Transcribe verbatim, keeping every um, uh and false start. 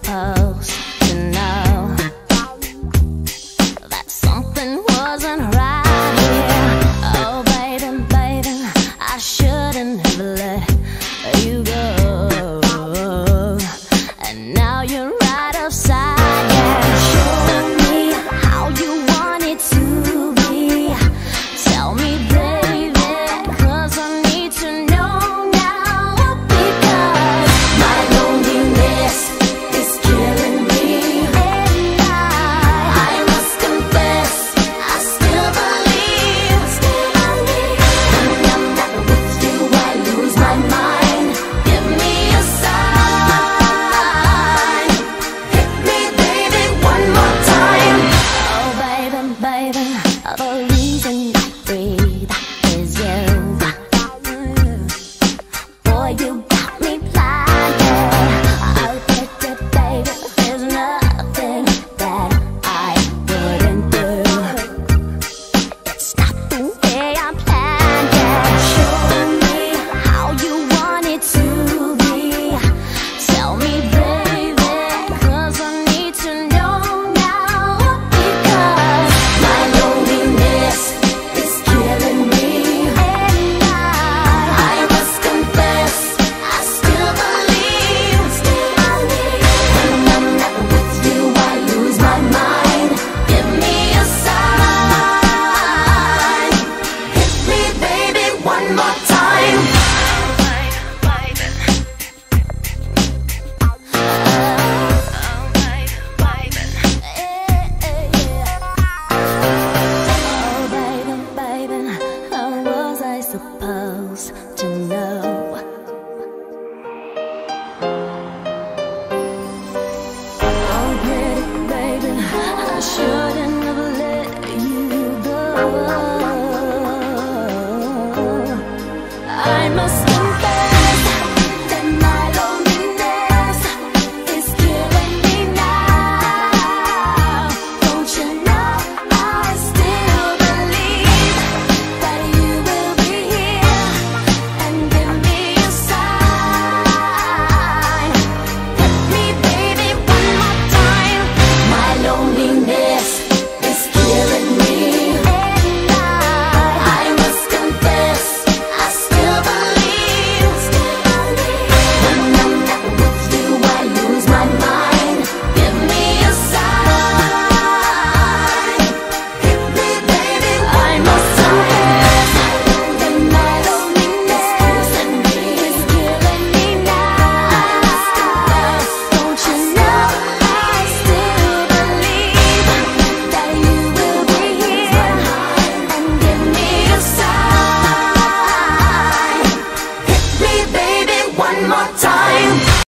supposed to know that something wasn't right here? Oh baby, baby, I shouldn't have let you go, and now you're right upside down. Show me how you want it to be. Tell me, baby, 'cause I need to know now, because my loneliness is killing me, and I, I must confess, I still believe, still believe. When I'm not with you, I lose my mind. Give me a sign. Hit me, baby, one more time. Oh, baby, baby, the reason I breathe is you. Boy, you got me blinded. Oh, baby, baby, there's nothing that I wouldn't do. It's not the way I planned it. Show me how you want it to be. Tell me, baby, 'cause I need to know now, because my loneliness is killing me, and I, I must confess, I still believe, still believe. When I'm not with you, I lose my mind. Give me a sign. Hit me, baby, one more time. Oh, baby, baby, how was I supposed to know? Oh, pretty baby, I shouldn't have let you go.